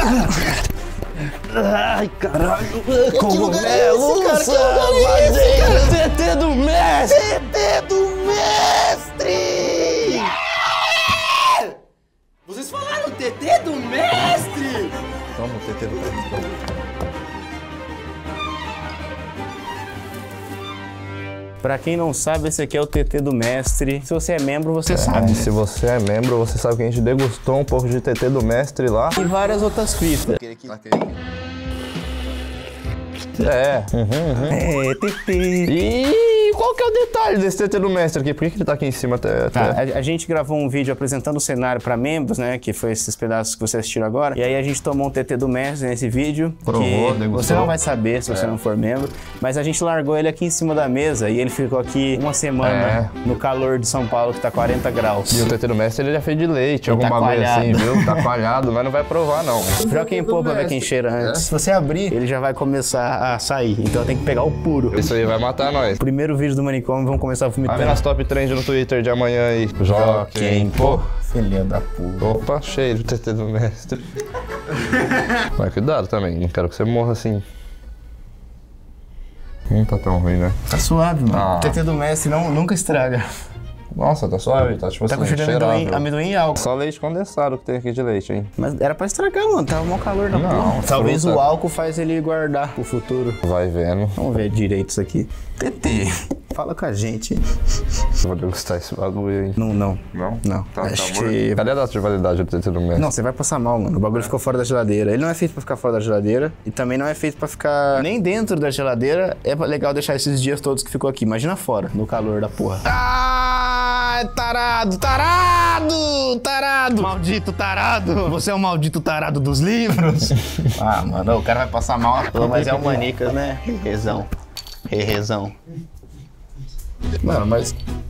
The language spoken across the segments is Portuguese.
Ai, caralho. Cogumelo, TT do mestre. TT do mestre! Vocês falaram TT do mestre? Toma o TT do mestre. Pra quem não sabe, esse aqui é o TT do mestre. Se você é membro, você sabe. Se você é membro, você sabe que a gente degustou um pouco de TT do mestre lá. E várias outras fitas. É. É, TT. E qual que é o detalhe desse TT do mestre aqui? Por que ele tá aqui em cima até? A gente gravou um vídeo apresentando o cenário pra membros, né? Que foi esses pedaços que você assistiu agora. E aí a gente tomou um TT do mestre nesse vídeo. Provou, que degustou. você não vai saber se você não for membro. Mas a gente largou ele aqui em cima da mesa e ele ficou aqui uma semana no calor de São Paulo, que tá 40 graus. E o TT do mestre ele já fez de leite, algum tá bagulho coalhado. assim, viu? Tá coalhado, mas não vai provar não. Joga quem pôr pra ver quem cheira antes. Se você abrir, ele já vai começar a sair. Então tem que pegar o puro. Isso aí vai matar nós. Primeiro vídeo do manicômio, vamos começar a Vai ver vomitar. nas top trend no Twitter de amanhã aí. Joga quem pô. Filha da puta. Opa, cheio de TT do mestre. Mas cuidado também, não quero que você morra assim. Não tá tão ruim, né? Tá suave, mano. Ah. O TT do mestre nunca estraga. Nossa, tá suave, tá tipo Tá com assim, cheiro de amendoim, amendoim e álcool. Só leite condensado que tem aqui de leite, hein? Mas era pra estragar, mano. Tava mó calor da Não, porra. Talvez fruta. o álcool faz ele guardar pro futuro. Vai vendo. Vamos ver direito isso aqui. TT, fala com a gente. Eu vou degustar esse bagulho aí. Não. Não? Não. Tá, Acho tá morto. que... Cadê a data de validade do TT do mestre? Não, você vai passar mal, mano. O bagulho ficou fora da geladeira. Ele não é feito pra ficar fora da geladeira. E também não é feito pra ficar nem dentro da geladeira. É legal deixar esses dias todos que ficou aqui. Imagina fora, no calor da porra. Ah, tarado, tarado, tarado. Maldito tarado. Você é o maldito tarado dos livros? Ah, mano, o cara vai passar mal à toa, mas é o Manicas, né? Rezão. Rezão. Mano, mas...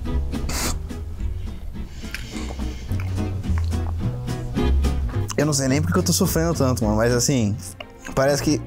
Eu não sei nem porque eu tô sofrendo tanto, mano, mas assim, parece que...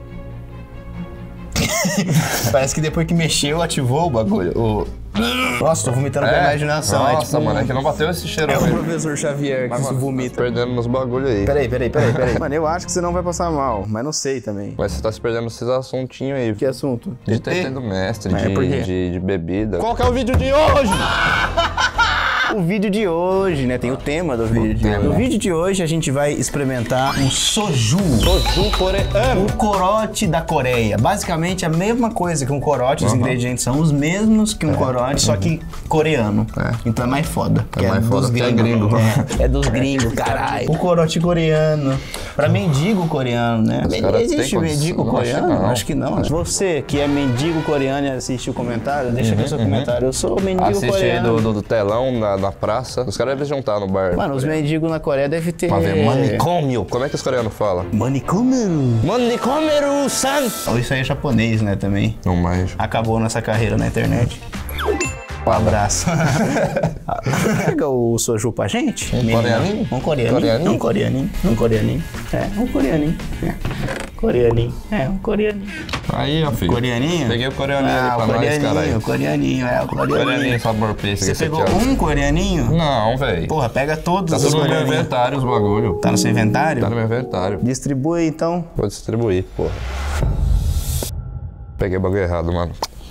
parece que depois que mexeu, ativou o bagulho. Nossa, tô vomitando com a imaginação. Nossa, tipo, mano, é que não bateu esse cheiro. é o velho. professor Xavier que se vomita. Perdendo nos bagulho aí. Peraí. Mano, eu acho que você não vai passar mal, mas não sei também. Mas você tá se perdendo esses assuntinhos aí. Que assunto? De TT do mestre, É, por quê? de bebida. Qual que é o vídeo de hoje? O vídeo de hoje, né? Tem o tema do vídeo de hoje. No vídeo de hoje a gente vai experimentar um soju. Soju coreano. Um corote da Coreia. Basicamente a mesma coisa que um corote, os ingredientes são os mesmos que um corote, só que coreano. Então é mais foda. É mais foda, porque é gringo. É dos gringos, caralho. O corote coreano. Pra mendigo coreano, né? caras Existe têm mendigo condição? coreano? Acho que não. Acho que não. Você que é mendigo coreano e assiste o comentário, deixa aqui o seu comentário. Eu sou mendigo Assiste aí coreano. do telão na praça. Os caras devem juntar no bar. Mano, os mendigos na Coreia devem ter... Pra ver manicômio. Como é que os coreanos falam? Manicômio. Manicômio-san. Ou isso aí é japonês, né, também. Não mais. Acabou nossa carreira na internet. Um abraço. Pega o soju pra gente. Um coreaninho? Um coreaninho. Coreaninho? Um coreaninho. Um coreaninho. É, um coreaninho. É. Coreaninho. É, um coreaninho. Aí, ó, filho. Coreaninho? Peguei o coreaninho ali Ah, pra o nós, coreaninho. caralho. O coreaninho, é, o coreaninho. Coreaninho, sabor peixe. Você pegou um coreaninho? Não, velho. Porra, pega todos Tá os tudo no meu coreaninhos. inventário os bagulho. Tá no seu inventário? Tá no meu inventário. Distribui, então. Vou distribuir, porra. Peguei o bagulho errado, mano.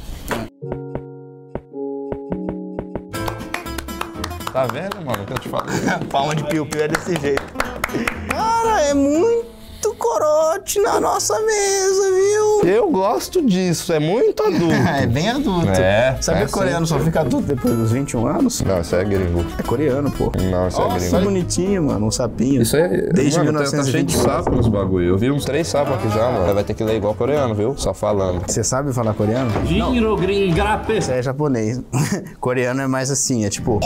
Tá vendo, mano, o que eu te falei? Palma de piu-piu é desse jeito. Cara, é muito corote na nossa mesa, viu? Eu gosto disso, é muito adulto. É bem adulto. É, Sabia é que coreano sim. só fica adulto depois dos 21 anos? Não, isso é gringo. É coreano, pô. Não, isso é Nossa, gringo. bonitinho, mano. Um sapinho. Isso é... Desde mano, tá cheio de 1920. sapo nos bagulho. Eu vi uns 3 sapos aqui já, mano. Vai ter que ler igual coreano, viu? Só falando. Você sabe falar coreano? Giro gringrape. Isso é japonês. Coreano é mais assim, é tipo...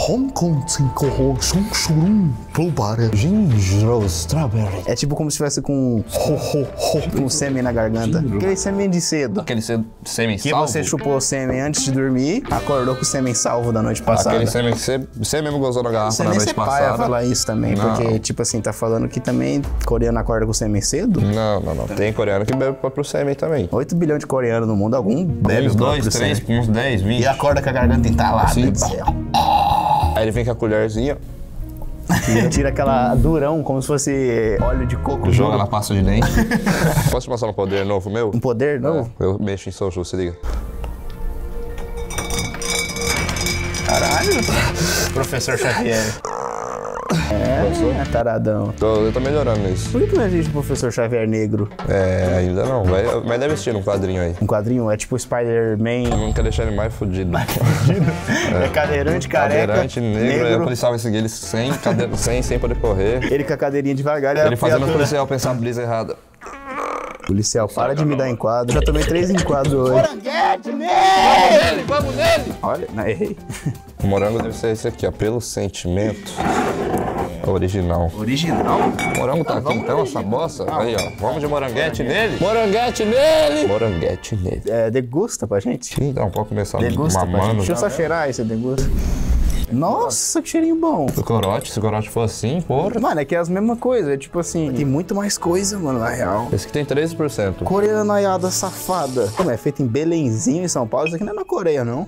É tipo como se tivesse com um sêmen na garganta. Aquele sêmen de cedo. Aquele sêmen Que salvo. você chupou o sêmen antes de dormir, acordou com o sêmen salvo da noite passada. Aquele sêmen que você mesmo gozou na garrafa Você na nem noite ser pai a passada. falar isso também, Não. porque, tipo assim, tá falando que também coreano acorda com sêmen cedo? Não. Tem coreano que bebe pro sêmen também. 8 bilhões de coreanos no mundo, algum bebe Uns o 2, próprio 3, sêmen. uns 10, 20. E acorda com a garganta entalada. Sim. do céu. Aí ele vem com a colherzinha. Tira aquela durão, como se fosse óleo de coco. Joga na pasta de dente. Posso te mostrar um poder novo meu? Um poder novo? Eu mexo em soju, se liga. Caralho. Professor Xavier. É, taradão. Eu tô melhorando nisso. Por que não existe o Professor Xavier negro? É, ainda não. Mas deve existir um quadrinho aí. Um quadrinho? É tipo Spider-Man. Eu não quero deixar ele mais fudido. É cadeirante, careca. Cadeirante, negro. O policial vai seguir ele sem poder correr. Ele com a cadeirinha devagar. Ele fazendo o policial pensar a brisa errada. Policial, para de me dar enquadro. Já tomei 3 enquadros hoje. Moranguete nele! Vamos nele! Olha, não, errei. O morango deve ser esse aqui, ó. Pelo sentimento. Original. Original? O morango tá aqui então, essa bosta? Aí, ó. Vamos de moranguete nele? Moranguete nele! Moranguete nele. É, degusta pra gente? Então, pode começar Degusta pra gente. mamando. Deixa eu só cheirar aí, você degusta. Nossa, que cheirinho bom. Se o corote for assim, porra. Mano, é que é as mesmas coisas. É tipo assim, tem muito mais coisa, mano, na real. Esse aqui tem 13%. Coreanaiada safada. Como é feito em Belenzinho, em São Paulo. Isso aqui não é na Coreia, não.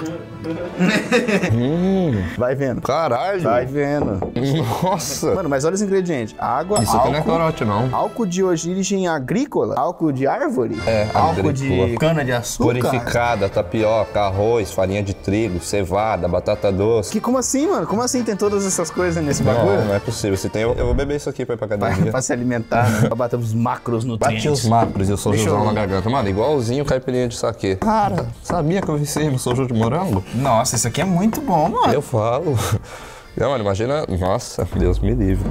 Vai vendo. Caralho. Vai vendo. Nossa. Mano, mas olha os ingredientes. Água, Isso aqui não é corote, não. álcool de origem agrícola, álcool de árvore, álcool de agrícola. cana-de-açúcar. Purificada, tapioca, arroz, farinha de trigo, cevada, batata doce. Que como assim, mano? Como assim tem todas essas coisas nesse bagulho? Não, não é possível. Se tem, eu vou beber isso aqui pra ir pra academia. Pra se alimentar, né? Pra bater os macros nutrientes. Bati os macros e o sojuzão Deixa eu- na garganta. Mano, igualzinho caipirinha de saquê. Cara, sabia que eu viciei no soju de morango? Nossa, isso aqui é muito bom, mano. Eu falo. Não, mano, imagina... Nossa, Deus me livre.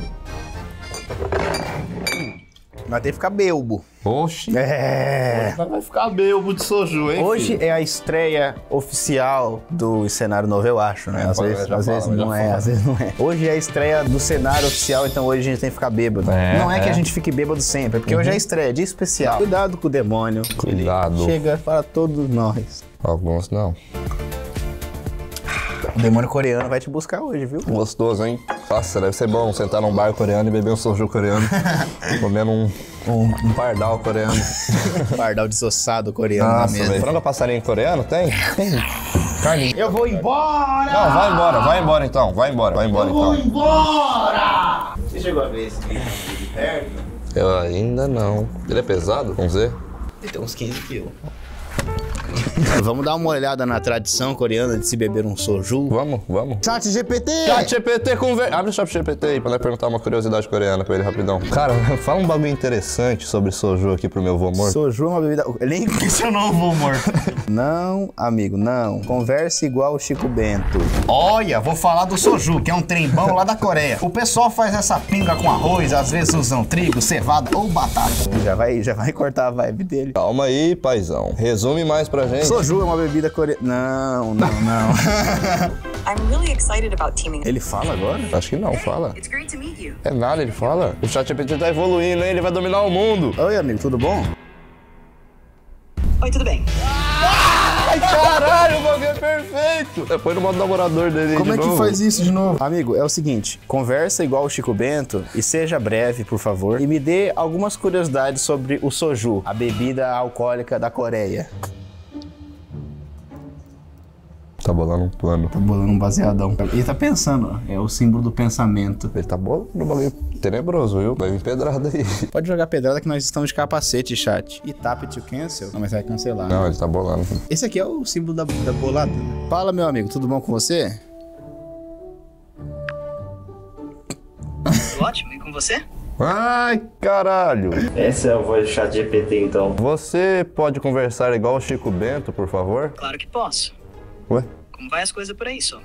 Vai ter que ficar belbo. Oxi. É. Vai ficar belbo de soju, hein, Hoje filho? é a estreia oficial do cenário novo, eu acho, né? Às vezes, já às vezes fala, não já é, fala. às vezes não é. Hoje é a estreia do cenário oficial, então hoje a gente tem que ficar bêbado. Não é que a gente fique bêbado sempre, é porque hoje é a estreia, dia especial. Cuidado com o demônio. Cuidado. Chega para todos nós. Alguns não. O demônio coreano vai te buscar hoje, viu? Gostoso, hein? Nossa, deve ser bom sentar num bar coreano e beber um soju coreano. Comendo um pardal coreano. Pardal desossado coreano na Nossa, mesa. velho. Frango a passarinho coreano? Tem? Tem. Carne. Eu vou embora! Não, vai embora então. Vai embora então. Embora! Você chegou a ver esse vídeo de perto? Eu ainda não. Ele é pesado? Vamos ver? Ele tem uns 15 quilos. Vamos dar uma olhada na tradição coreana de se beber um soju. Vamos. Chat GPT! Chat GPT conversa. Abre o chat GPT aí pra nós perguntar uma curiosidade coreana pra ele rapidão. Cara, fala um bagulho interessante sobre soju aqui pro meu vô morto. Soju é uma bebida... Nem questionou o vô morto. Não, amigo, não. Converse igual o Chico Bento. Olha, vou falar do soju, que é um trem bom lá da Coreia. O pessoal faz essa pinga com arroz, às vezes usam trigo, cevada ou batata. Já vai cortar a vibe dele. Calma aí, paizão. Resume mais pra gente. Soju é uma bebida coreana... Não. I'm really excited about teaming. Ele fala agora? Acho que não, fala. It's great to meet you. É nada, ele fala. O chat GPT tá evoluindo, hein? Ele vai dominar o mundo. Oi, amigo, tudo bom? Oi, tudo bem? Ai, caralho, o bagulho é perfeito. Depois no modo namorador dele aí Como de é que novo. faz isso de novo? Amigo, é o seguinte, conversa igual o Chico Bento e seja breve, por favor, e me dê algumas curiosidades sobre o soju, a bebida alcoólica da Coreia. Tá bolando um plano. Tá bolando um baseadão. Ele tá pensando, ó, é o símbolo do pensamento. Ele tá bolando um bagulho tenebroso, viu? Vai vir pedrada aí. Pode jogar pedrada que nós estamos de capacete, chat. E tap to cancel? Não, mas vai cancelar. Não, ele tá bolando. Esse aqui é o símbolo da bolada. Fala, meu amigo, tudo bom com você? Ótimo, e com você? Ai, caralho. Essa é a voz do chat GPT, então. Você pode conversar igual o Chico Bento, por favor? Claro que posso. Ué? Como vai as coisas por aí, só?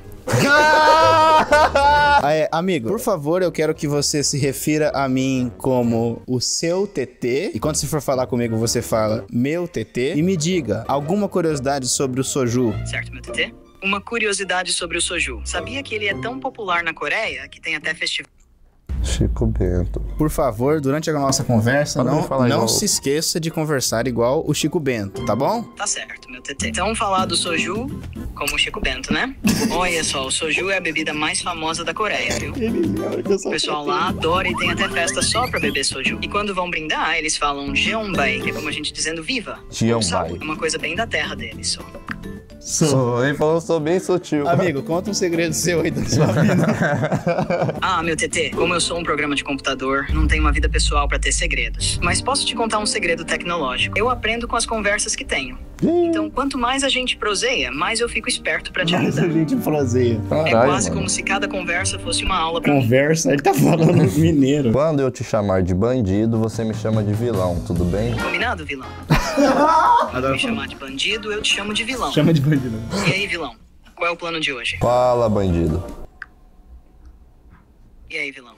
Amigo, por favor, eu quero que você se refira a mim como o seu TT. E quando você for falar comigo, você fala meu TT. E me diga alguma curiosidade sobre o soju. Certo, meu TT? Uma curiosidade sobre o soju. Sabia que ele é tão popular na Coreia que tem até festival? Chico Bento. Por favor, durante a nossa conversa, Pode me falar não igual. se esqueça de conversar igual o Chico Bento, tá bom? Tá certo, meu TT. Então vamos falar do soju como o Chico Bento, né? Olha só, o soju é a bebida mais famosa da Coreia, viu? O pessoal lá adora e tem até festa só pra beber soju. E quando vão brindar, eles falam Jeonbae, que é como a gente dizendo viva. Jeonbae. É uma coisa bem da terra deles, só. Ele falou, sou bem sutil. Amigo, conta um segredo seu aí da sua vida. Ah, meu TT, como eu sou um programa de computador, não tenho uma vida pessoal pra ter segredos. Mas posso te contar um segredo tecnológico. Eu aprendo com as conversas que tenho. Então, quanto mais a gente proseia, mais eu fico esperto pra te ajudar. A gente proseia. É quase como se cada conversa fosse uma aula pra mim. Conversa, ele tá falando mineiro. Quando eu te chamar de bandido, você me chama de vilão, tudo bem? Combinado, vilão? Quando me chamar de bandido, eu te chamo de vilão. Chama de bandido. E aí, vilão? Qual é o plano de hoje? Fala, bandido. E aí, vilão?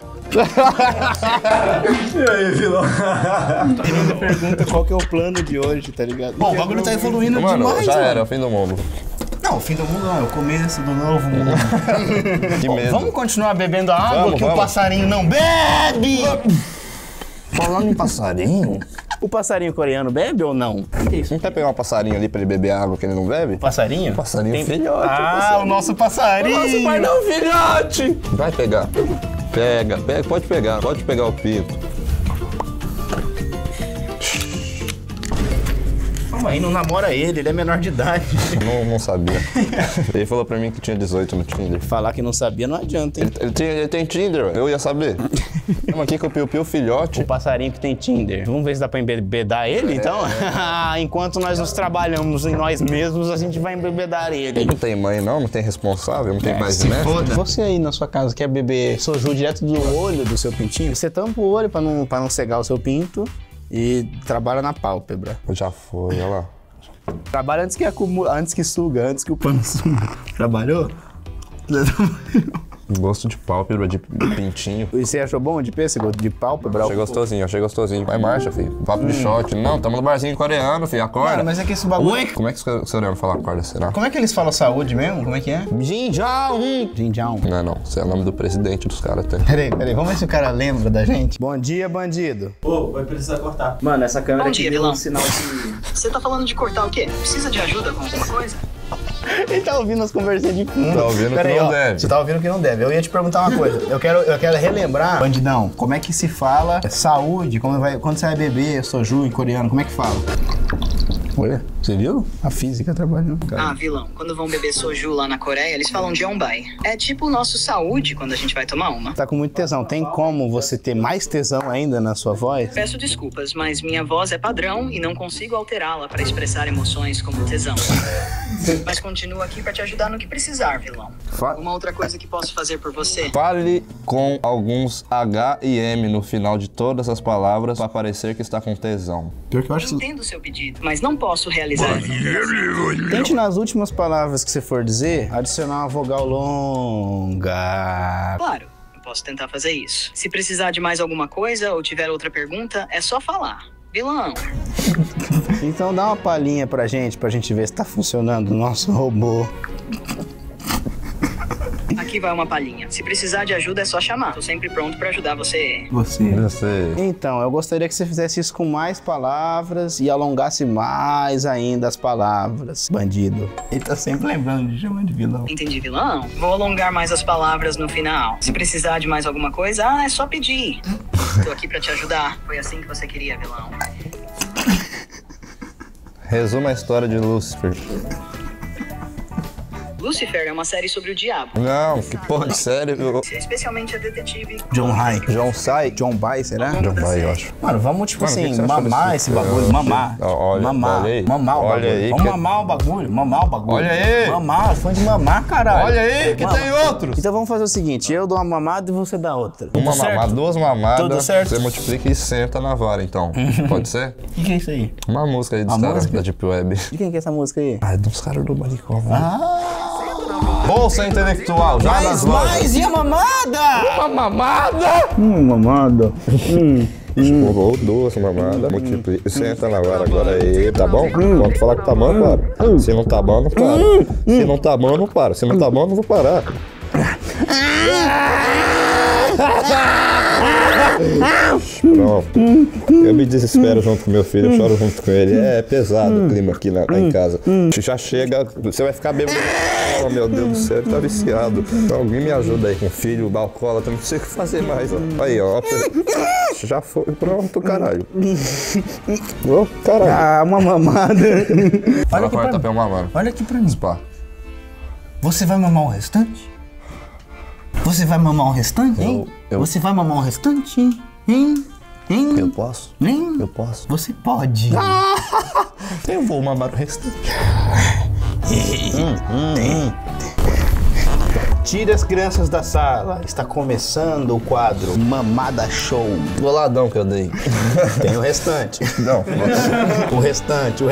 Ele pergunta qual que é o plano de hoje, tá ligado? Bom, o bagulho tá evoluindo Mano, demais, já mano. era, é o fim do mundo. Não, o fim do mundo não, é o começo do novo mundo. Que Bom, medo. vamos continuar bebendo a água Vamos, que o vamos. passarinho não bebe! Falando em passarinho, O passarinho coreano bebe ou não? não quer pegar um passarinho ali pra ele beber água que ele não bebe? Passarinho? Passarinho filhote. Ah, o nosso passarinho! Nossa, pai não, filhote! Vai pegar. Pega, pode pegar o pinto. Calma aí, não namora ele é menor de idade. Não sabia. Ele falou pra mim que tinha 18 no Tinder. Falar que não sabia não adianta, hein? Ele tem Tinder, eu ia saber. Vamos aqui com o Piu Piu filhote. O passarinho que tem Tinder. Vamos ver se dá pra embebedar ele, então? Enquanto nós nos trabalhamos em nós mesmos, a gente vai embebedar ele. Não tem mãe não tem responsável, não tem pai de mestre. Você aí na sua casa quer beber soju direto do olho do seu pintinho? Você tampa o olho pra não cegar o seu pinto e trabalha na pálpebra. Já foi, olha lá. Trabalha antes que suga, antes que o pano suga. Trabalhou? Gosto de pálpebra, de pintinho. E você achou bom de pêssego, de pálpebra? Achei gostosinho. Vai marcha, filho. Papo de shot. Não, tamo no barzinho coreano, filho. Acorda. Mano, mas é que esse bagulho... Como é que o coreano fala acorda, será? Como é que eles falam saúde mesmo? Como é que é? Jinjão. Não. Isso é o nome do presidente dos caras até. Peraí, vamos ver se o cara lembra da gente. Bom dia, bandido. Pô, vai precisar cortar. Mano, essa câmera Bom aqui dia, deu vilão. um sinal de... Você tá falando de cortar o quê? Precisa de ajuda com alguma coisa? Ele tá ouvindo as conversinhas de fundo. Tá ouvindo Peraí, que não ó, deve. Você tá ouvindo que não deve. Eu ia te perguntar uma coisa. Eu quero relembrar, bandidão, como é que se fala saúde, quando você vai beber soju em coreano, como é que fala? Olha, você viu? A física trabalhando, cara. Ah, vilão, quando vão beber soju lá na Coreia, eles falam jeonbae. É tipo o nosso saúde quando a gente vai tomar uma. Tá com muito tesão. Tem como você ter mais tesão ainda na sua voz? Peço desculpas, mas minha voz é padrão e não consigo alterá-la para expressar emoções como tesão. Mas continuo aqui para te ajudar no que precisar, vilão. Uma outra coisa que posso fazer por você? Fale com alguns H e M no final de todas as palavras para parecer que está com tesão. Pior que eu acho Entendo o seu pedido, mas não posso realizar isso. Tente nas últimas palavras que você for dizer, adicionar uma vogal longa. Claro, eu posso tentar fazer isso. Se precisar de mais alguma coisa ou tiver outra pergunta, é só falar. Vilão. Então dá uma palhinha pra gente ver se tá funcionando o nosso robô. Aqui vai uma palhinha. Se precisar de ajuda, é só chamar. Tô sempre pronto pra ajudar você. Você. Então, eu gostaria que você fizesse isso com mais palavras e alongasse mais ainda as palavras. Bandido. Ele tá sempre lembrando de chamar de vilão. Entendi, vilão? Vou alongar mais as palavras no final. Se precisar de mais alguma coisa, é só pedir. Tô aqui pra te ajudar. Foi assim que você queria, vilão. Resuma a história de Lúcifer. Lucifer é uma série sobre o diabo. Não, que porra de série, viu? Especialmente a detetive. John High. John Sai. John Bay, será? John Bay, eu acho. Mano, vamos tipo Mano, o que assim, que você achou mamar desse esse bagulho. Mamar. Olha, mamar. olha aí. Mamar o Olha bagulho. aí, Vamos que- mamar o bagulho. Mamar o bagulho. Olha aí. Mamar, fã de mamar, caralho. Olha aí, que Mama. tem outros. Então vamos fazer o seguinte, eu dou uma mamada e você dá outra. Uma Tudo certo? mamada, duas mamadas, Tudo certo? você multiplica e senta na vara, então. Pode ser? O que é isso aí? Uma música aí dos Uma caras música? da Deep Web. De quem que é essa música aí? Ah, é dos caras do Maricó. Bolsa intelectual, já nas lojas. e a mamada? Uma mamada! Mamada. Ou duas mamadas, multiplica. Senta na vara agora aí, tá bom? Quando falar que tá bom, para. Se não tá bom, não para. Se não tá bom, não para. Se não tá bom, não vou parar. Pronto. Eu me desespero junto com meu filho, eu choro junto com ele. É pesado o clima aqui lá em casa. Já chega, você vai ficar bêbado. Oh, meu Deus do céu, ele tá viciado. Alguém me ajuda aí com o filho, alcoólatra, não sei o que fazer mais, ó. Aí, ó. Já foi. Pronto, caralho. Ô, caralho. Ah, uma mamada. Olha aqui pra mim. Mamando. Olha aqui pra mim. Spa. Você vai mamar o restante? Você vai mamar o restante, hein? Você vai mamar o restante, hein? Hein? Eu posso? Hein? Eu posso. Você pode. Eu vou mamar o restante. Tire as crianças da sala. Está começando o quadro Mamada Show. Boladão que eu dei. Tem o restante. Não. O restante.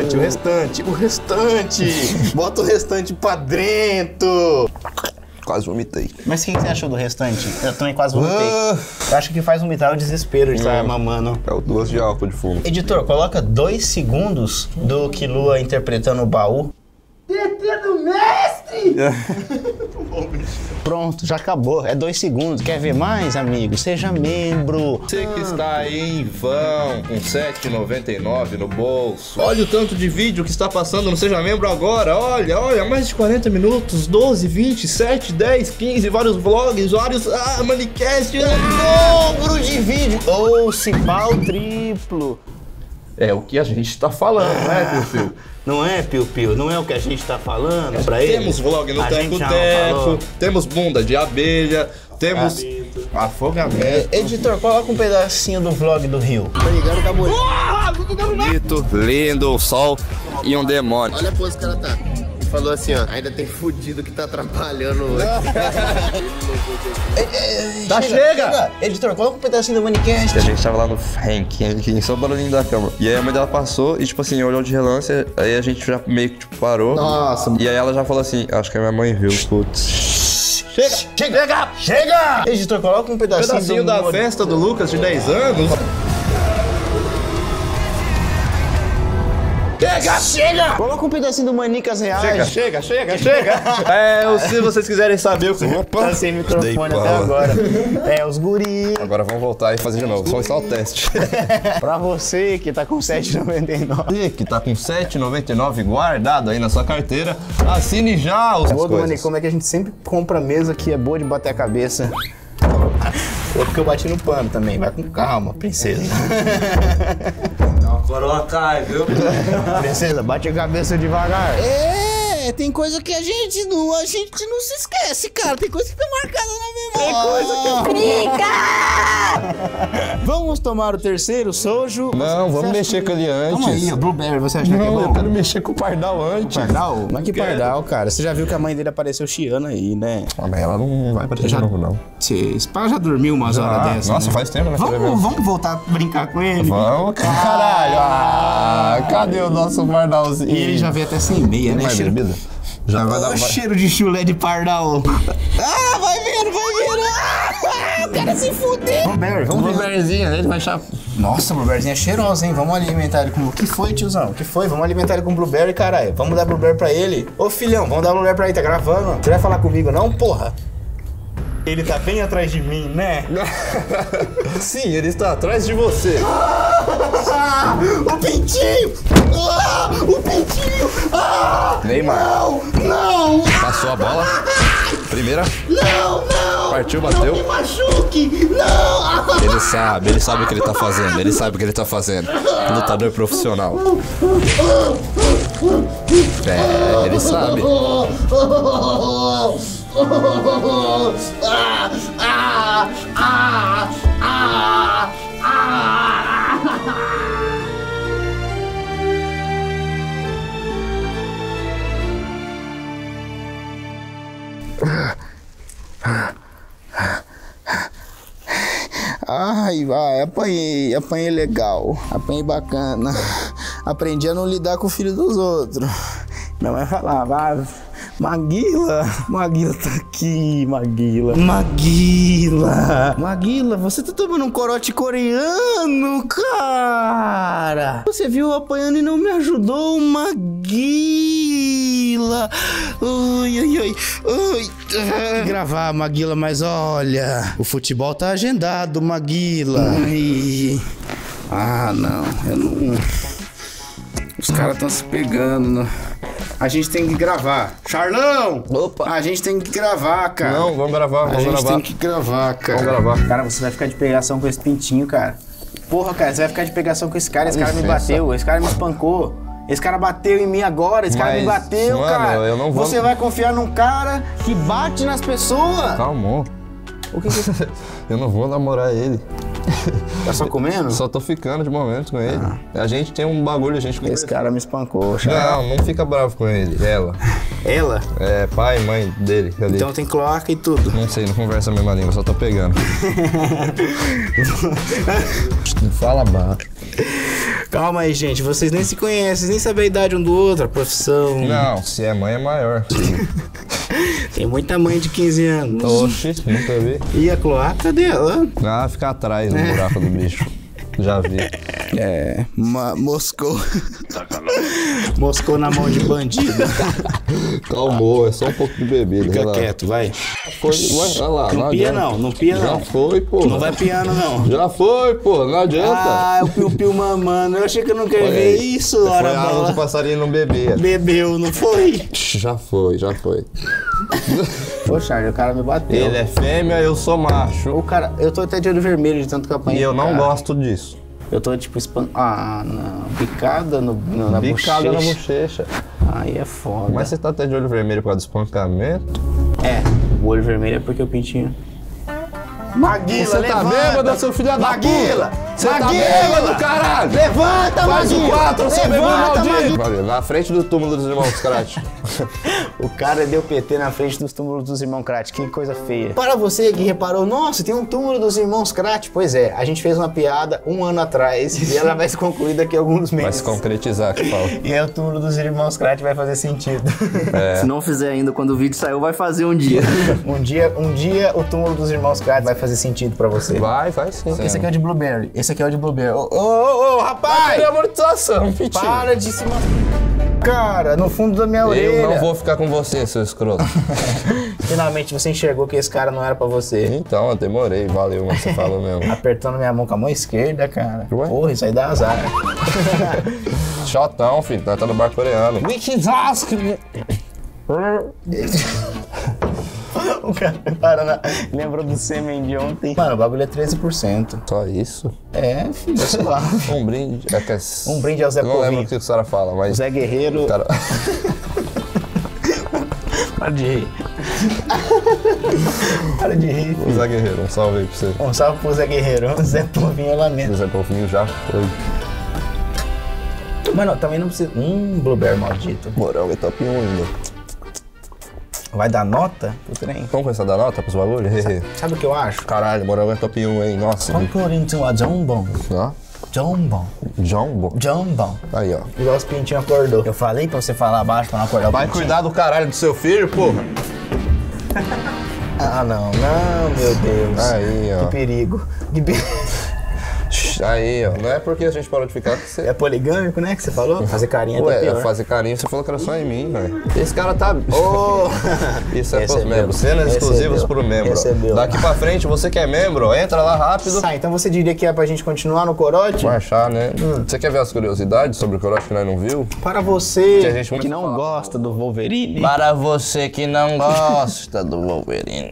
Bota o restante pra dentro. Quase vomitei. Mas o que você achou do restante? Eu também quase vomitei. Eu acho que faz vomitar o desespero de estar mamando. É o 2 de álcool de fumo. Editor, coloca 2 segundos do Killua interpretando o baú. TT do mestre! Pronto, já acabou. É 2 segundos. Quer ver mais, amigo? Seja membro. Você que está aí em vão, com R$7,99 no bolso. Olha o tanto de vídeo que está passando no Seja Membro agora. Olha, mais de 40 minutos, 12, 20, 7, 10, 15, vários vlogs, vários manicast. Dobro de vídeo. Ou se pau triplo. É o que a gente tá falando, né, meu filho? Não é, Piu Piu? Não é o que a gente tá falando pra ele? Temos vlog no A gente já Teco-Teco, falou. temos bunda de abelha, temos afogamento. Editor, coloca um pedacinho do vlog do Rio. Bonito, lindo, o sol e um demônio. Olha a pose que ela tá. Falou assim, ó, ainda tem fudido que tá atrapalhando hoje. Chega! Editor, coloca um pedacinho do Manicast. A gente tava lá no Frank, em só o barulhinho da cama. E aí a mãe dela passou e, tipo assim, olhou de relance, aí a gente já meio que, tipo, parou. Nossa. E aí ela já falou assim, acho que a minha mãe viu, putz. Chega! Editor, coloca um pedacinho, Da festa do Lucas de 10 anos. Chega! Coloca um pedacinho do Manicas Reais. Chega. Se vocês quiserem saber o que... Opa! Tá sem microfone Dei até bala. agora. É, os guri. Agora vamos voltar e fazer de novo, só o teste. Pra você que tá com 7,99. E que tá com R$7,99 guardado aí na sua carteira, assine já os Boa do Manicômio é que a gente sempre compra mesa que é boa de bater a cabeça. Ou porque eu bati no pano também. Vai com calma, princesa. Coroa cai, viu? Princesa, bate a cabeça devagar. Tem coisa que a gente não se esquece, cara. Tem coisa que fica marcada na memória. Vamos tomar o terceiro sojo. Não, vamos mexer com ele antes. Calma aí, o Blueberry, você acha que é Não, eu bom? quero mexer com o pardal antes. Pardal? Mas que pardal, cara? Você já viu que a mãe dele apareceu chiando aí, né? Ah, mas ela não vai aparecer de novo, não. Esse pá já dormiu umas horas dessas. Nossa, né? faz tempo, né? Vamos voltar a brincar com ele? Vamos, caralho. Cadê o nosso pardalzinho? E ele já veio até sem meia, né? Mais bebida? Já vai dar... O cheiro de chulé de pardal. Vai vendo. Eu quero se fuder. Blueberry, vamos ver. Blueberryzinho, ele vai achar... Nossa, Blueberryzinho é cheiroso, hein? Vamos alimentar ele com... O que foi, tiozão? O que foi? Vamos alimentar ele com Blueberry, caralho. Vamos dar Blueberry pra ele. Ô, filhão, vamos dar Blueberry pra ele. Tá gravando? Você vai falar comigo não, porra? Ele tá bem atrás de mim, né? Sim, ele está atrás de você. O pintinho! O pintinho! Neymar. Não! Passou a bola. Primeira. Não! Partiu, bateu. Me machuque! Não! Ele sabe o que ele tá fazendo. Ele sabe o que ele tá fazendo. Lutador profissional. É, ele sabe. Ai, vai, apanhei legal, apanhei bacana. Aprendi a não lidar com o filho dos outros. Minha mãe falava, Maguila tá aqui, Maguila, você tá tomando um corote coreano, cara. Você viu eu apanhando e não me ajudou, Maguila. Ui. Gravar, Maguila, mas olha, o futebol tá agendado, Maguila. Ai. Ah, não, eu não... Os caras estão se pegando, né? A gente tem que gravar. Charlão! Opa! A gente tem que gravar, cara. Não, vamos gravar, A gente tem que gravar, cara. Vamos gravar. Cara, você vai ficar de pegação com esse pintinho, cara. Porra, cara, você vai ficar de pegação com esse cara. Esse cara me bateu, esse cara me espancou. Esse cara bateu em mim agora, esse cara me bateu, mano, cara. eu não vou... Você vai confiar num cara que bate nas pessoas? Calma. O que que... Eu não vou namorar ele. Tá só comendo? Só tô ficando de momento com ele. A gente tem um bagulho, a gente conversa. Esse cara me espancou, Charlão. Não fica bravo com ele. Ela. Ela? É, pai e mãe dele. Ali. Então tem cloaca e tudo. Não sei, não conversa a mesma língua, só tô pegando. Não fala baixo. Calma aí, gente. Vocês nem se conhecem, vocês nem sabem a idade um do outro, a profissão. Não, se é mãe é maior. Tem muita mãe de 15 anos. Oxi, nunca vi. E a cloaca dela? Ah, fica atrás no buraco do bicho. Já vi. É, moscou. Moscou na mão de bandido. Calmou, é só um pouco de bebida. Fica quieto, vai. Foi, olha lá, Não pia não, não pia Já não. foi, pô. Não vai piano não. Já foi, pô, não adianta. Ah, o piu-piu mamando. Eu achei que eu não queria Foi. ver isso, Foi hora a água que o bola. passarinho não bebia. Bebeu, não foi? Já foi, já foi. Poxa, o cara me bateu. Ele é fêmea, eu sou macho. O cara, eu tô até de olho vermelho de tanto que eu apanhei. E eu não cara. gosto disso. Eu tô tipo Ah, não. Picada na Bicada na bochecha. bochecha. Aí é foda. Mas você tá até de olho vermelho por causa do espancamento? É, o olho vermelho é porque o pintinho... Maguila, Você tá bêbado, seu filho da Maguila! puta? Você tá bêbado, caralho! Levanta, Faz o 4, seu bebê maldito! Maguila! Valeu, na frente do túmulo dos irmãos Krat. O cara deu PT na frente dos túmulos dos irmãos Krat, que coisa feia. Para você que reparou, nossa, tem um túmulo dos irmãos Krat. Pois é, a gente fez uma piada 1 ano atrás e ela vai se concluir daqui a alguns meses. Vai se concretizar, que fala. E aí o túmulo dos irmãos Krat vai fazer sentido. Se não fizer ainda quando o vídeo saiu, vai fazer um dia. Um dia o túmulo dos irmãos Krat vai fazer sentido pra você. Vai sim. Esse aqui é o de Blueberry. Esse aqui é o de Blueberry. Ô, rapaz! Vai amortização, pitinho. Para de se... Cara, no fundo da minha orelha. Eu não vou ficar com você, seu escroto. Finalmente você enxergou que esse cara não era pra você. Então, eu demorei, valeu, mas você falou mesmo. Apertando minha mão com a mão esquerda, cara. Ué? Porra, isso aí dá azar. Shotão, filho, nós tá no bar coreano. O cara lembrou do sêmen de ontem. Mano, o bagulho é 13%. Só isso? É, filho, sei lá. Um brinde. Um brinde ao Zé Eu não lembro Povinho. o que a senhora fala, mas... Zé Guerreiro. Cara... Para de rir. Para de rir. O Zé Guerreiro, um salve aí pra você. Um salve pro Zé Guerreiro. O Zé Povinho, eu lamento. O Zé Povinho já foi. Mano, também não precisa... Blueberry maldito. Morango é top 1 ainda. Vai dar nota pro trem? Vamos começar a dar nota pros bagulhos? Sabe o que eu acho? Caralho, morango é top 1, hein? Nossa. Concorrente a Jambon. Ó. Jambon. Jumbo. Jambon. Aí, ó. Igual os pintinhos acordou. Eu falei pra você falar baixo pra não acordar o Vai pintinho. cuidar do caralho do seu filho, porra. Ah, não, meu Deus. Aí, ó. Que perigo. Que perigo. Aí, ó. Não é porque a gente parou de ficar que você... É poligâmico, né, que você falou? Fazer carinha é Ué, pior. fazer carinho, você falou que era só em mim, velho. Esse cara tá... Oh. Isso é pros Recebeu. membros. Cenas exclusivas Recebeu. pro membro. Recebeu. Daqui pra frente, você que é membro, ó, entra lá rápido. Tá, então você diria que é pra gente continuar no corote? Vai achar, né? Você quer ver as curiosidades sobre o corote que nós não viu? Para você Que a gente que não gosta do Wolverine. Para você que não gosta do Wolverine.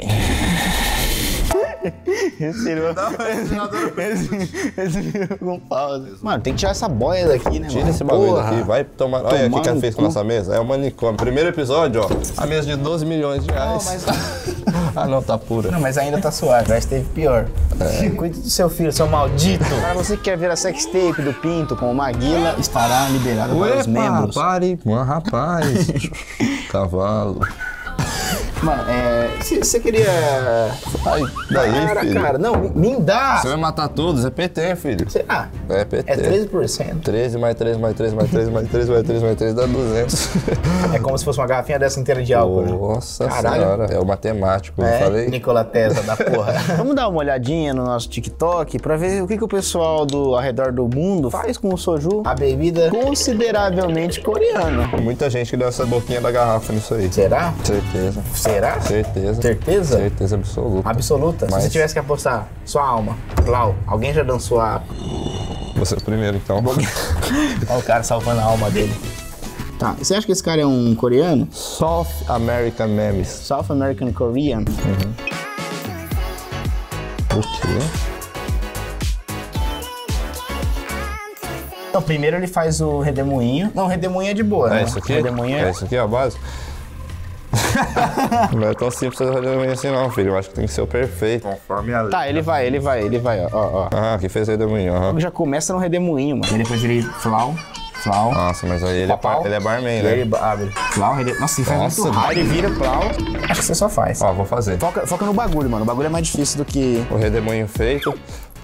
Esse ficou com pausa. Mano, tem que tirar essa boia daqui, né, Tira mano? esse bagulho Porra. daqui, vai tomar... Olha o que ela fez com a no nossa mesa. É o manicômio. Primeiro episódio, ó. A mesa de 12 milhões de reais. mas- Ah, não, tá pura. Não, mas ainda tá suave, já esteve pior. Cuide do seu filho, seu maldito. Para você que quer ver a sextape do Pinto com o Maguila, estará liberada para os membros. pare, rapaz. Cavalo. Mano, você queria... Ai, daí, filho. Cara, não, me dá. Você vai matar todos, é PT, filho. Ah, É PT. é 13%. 13 mais 3 mais 3 mais 3 mais 3 mais 3 mais 3 dá 200. É como se fosse uma garrafinha dessa inteira de álcool. né? Nossa Caralho. senhora. É o matemático, eu falei. Nikola Tesla da porra. Vamos dar uma olhadinha no nosso TikTok pra ver o que o pessoal ao redor do mundo faz com o soju, a bebida consideravelmente coreana. Muita gente que deu essa boquinha da garrafa nisso aí. Será? Certeza. Será? Certeza. Certeza? Certeza absoluta. Absoluta? Mas- Se você tivesse que apostar sua alma, Lau, alguém já dançou a... Você primeiro, então. Olha o cara salvando a alma dele. Tá, você acha que esse cara é um coreano? South American Memes. South American Korean? O quê? Então, primeiro ele faz o redemoinho. Não, o redemoinho é de boa, né? É isso aqui? Redemoinho É isso aqui, a base? Não é tão simples fazer redemoinho assim não, filho. Eu acho que tem que ser o perfeito. Conforme a lei. Tá, ele vai, ó. Ah, aqui fez redemoinho, aham. Já começa no redemoinho, mano. E depois ele flau. Nossa, mas aí ele é barman, né? Ele abre. Plau, nossa, ele faz muito rápido. Ele vira plau. Acho que você só faz. Ó, vou fazer. Foca no bagulho, mano. O bagulho é mais difícil do que... O redemoinho feito.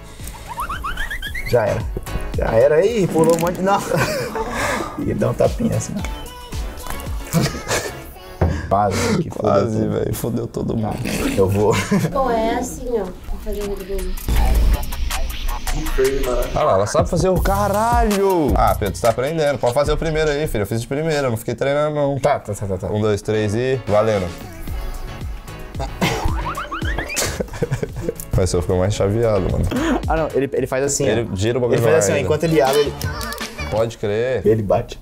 Já era aí, pulou um monte de... Não. Ia dar um tapinha assim. Quase, que Quase, velho. Fodeu todo mundo. Eu vou. Bom, é assim, ó. Vou fazer o redemoinho. Ah lá, ela sabe fazer o caralho. Ah, Pedro, você tá aprendendo. Pode fazer o primeiro aí, filho. Eu fiz de primeira, eu não fiquei treinando, não. Tá. 1, 2, 3 e... valendo. Mas eu fico mais chaveado, mano. Ah, não. Ele faz assim, Ele gira o bagulho. Ele faz assim, ó. Enquanto ele abre, ele... Pode crer. Ele bate.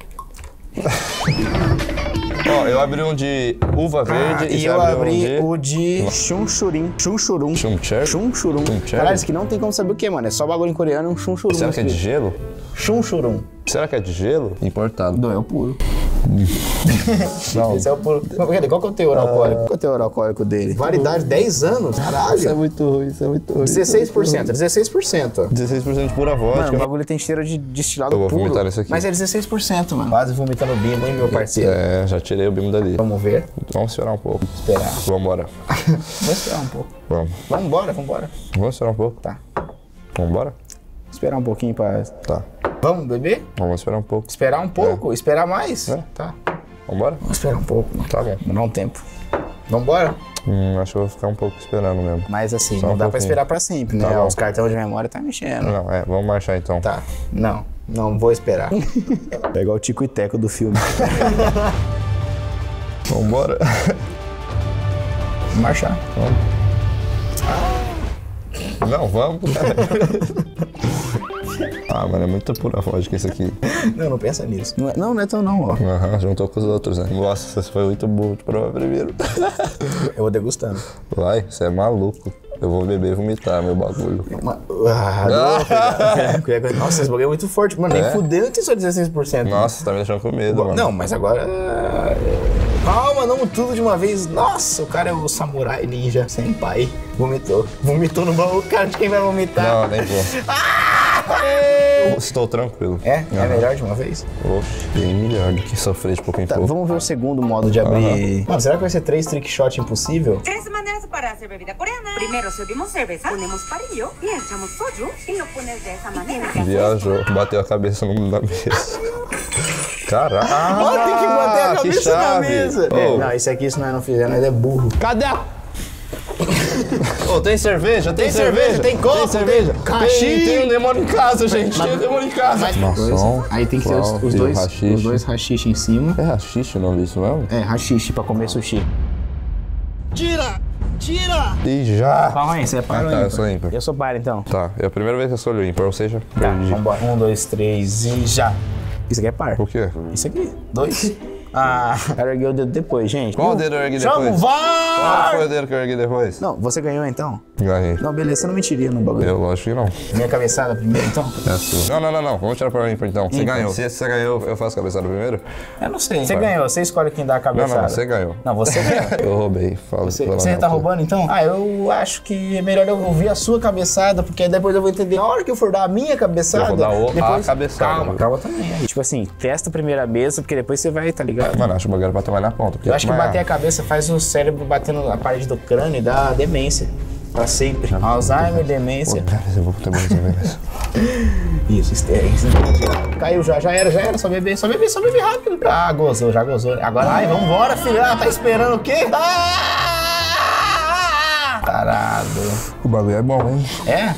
Ó, eu abri um de uva verde e você eu abriu abri um o de chunchurim. Chunchurum. Chuncher? Chunchurum. Caralho, isso aqui não tem como saber o que, mano. É só bagulho em coreano, um chunchurum. Será que é de gelo? Chunchurum. Será que é de gelo? Importado. Não, é o puro. Não. Esse é o puro. Qual que é o teor alcoólico? Qual é o teor alcoólico dele? Validade 10 anos? Caralho. Isso é muito ruim, 16%. 16%. 16% de pura vodka. Mano, o bagulho tem cheiro de destilado Eu vou puro. vomitar nesse aqui. Mas é 16%, mano. Quase vomitando o bimbo, hein, meu parceiro? É, já tirei o bimbo dali. Vamos ver. Vamos esperar um pouco. Esperar. Vambora. Vamos esperar um pouco. Vamos. Vambora. Vamos esperar um pouco. Tá. Vambora? Esperar um pouquinho pra... Tá. Vamos, bebê? Vamos esperar um pouco. Esperar um pouco? Esperar mais? É. Tá. Vambora? Vamos esperar um pouco, mano. Tá bom. Não dá um tempo. Vambora? Acho que eu vou ficar um pouco esperando mesmo. Mas assim, Só não um dá pra pouquinho. esperar pra sempre, né? Tá bom. Os cartões de memória tá mexendo. Não, vamos marchar então. Tá. Não vou esperar. É igual o Tico e Teco do filme. Vambora? Vamos marchar. Não, vamos. Ah, mano, é muito pura vodka isso aqui. Não pensa nisso. Não é tão não, ó. Aham, juntou com os outros, né? Nossa, você foi muito burro de provar primeiro. Eu vou degustando. Vai, você é maluco. Eu vou beber e vomitar meu bagulho. Nossa, esse bagulho é muito forte. Mano, nem É? fudendo tem só 16%. Nossa, tá me deixando com medo, mano. Não, mas agora... Calma, não tudo de uma vez. Nossa, o cara é o samurai ninja senpai. Vomitou no baú. Cara, de quem vai vomitar? Não, nem vou. Estou tranquilo. É melhor de uma vez? Oxe, bem melhor do que sofrer de pouco em Tá, pouco. vamos ver o segundo modo de abrir. Mano, será que vai ser 3 trick shot impossível? 3 maneras para hacer bebida coreana. Primero servimos cerveza, ponemos parillo y echamos soju y lo pones de esa manera. Viajou, bateu a cabeça na mesa. Caralho. Tem que bater a que cabeça na chave. mesa. Ô. Não, isso aqui, se nós não fizer, nós é burro. Cadê a... Ô, tem cerveja? Tem cerveja? tem copo, Tem cerveja? Hashi. Tem um demônio em casa, gente. Tem um demônio em casa. Maçom, Aí tem que ter plau os e dois haxixe. os dois hashish em cima. É haxixe o nome disso mesmo? É, hashish pra comer sushi. E já. Calma aí, você é par ou Tá, ímpar? eu sou ímpar. Eu sou par, então. Tá, é a primeira vez que eu escolho ímpar, ou seja, Tá, perdi. vambora. 1, 2, 3 e já. Isso aqui é par. O quê? Isso aqui. 2. Quero erguer o dedo depois, gente. Qual o dedo eu ergui depois? Chama o Qual VAR! foi o dedo que eu ergui depois? Não, você ganhou então? Ganhei. Não, beleza, você não mentiria no bagulho. Eu, lógico que não. Minha cabeçada primeiro, então? É a sua. Não. Vamos tirar pra ímpar então. Você ganhou. Se você ganhou, eu faço cabeçada primeiro? Eu não sei. Você ganhou, você escolhe quem dá a cabeçada. Não, você ganhou. Não, você ganhou. Eu roubei. Fala, Você tá roubando então? Eu acho que é melhor eu ouvir a sua cabeçada, porque aí depois eu vou entender. Na hora que eu for dar a minha cabeçada. Eu vou dar a cabeçada. Calma também. Aí. Tipo assim, testa a primeira mesa, porque depois você vai, tá ligado? Mano, acho que o bagulho é pra tomar na ponta. Eu acho que bater a cabeça faz o cérebro batendo na parede do crânio e dá demência. Pra sempre. Alzheimer, demência. Eu vou ter mais mesmo. Isso, isso. Caiu já era. Só beber rápido. Ah, já gozou. Agora, ai, vambora, filho. Ah, tá esperando o quê? Tarado. O bagulho é bom, hein? É?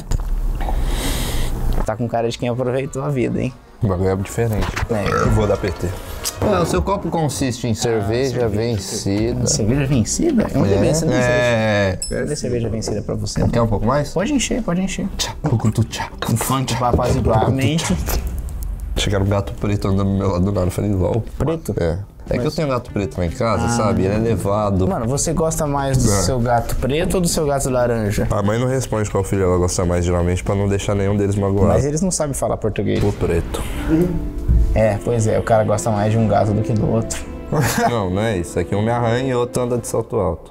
Tá com cara de quem aproveitou a vida, hein? O bagulho é diferente. Eu vou dar PT. O seu copo consiste em cerveja vencida. Cerveja vencida? É uma delícia, né? É. Quero ver cerveja vencida pra você. Quer um pouco mais? Pode encher. Um funk pra apaziguar a mente. Achei que era um gato preto andando do meu lado do nada. Eu falei, igual. Preto? É. É que eu tenho um gato preto lá em casa, sabe? Ele é levado. Mano, você gosta mais do seu gato preto ou do seu gato laranja? A mãe não responde qual filho ela gosta mais, geralmente, pra não deixar nenhum deles magoado. Mas eles não sabem falar português. O preto. É, pois é, o cara gosta mais de um gato do que do outro. Não, não é isso. É que um me arranha e o outro anda de salto alto.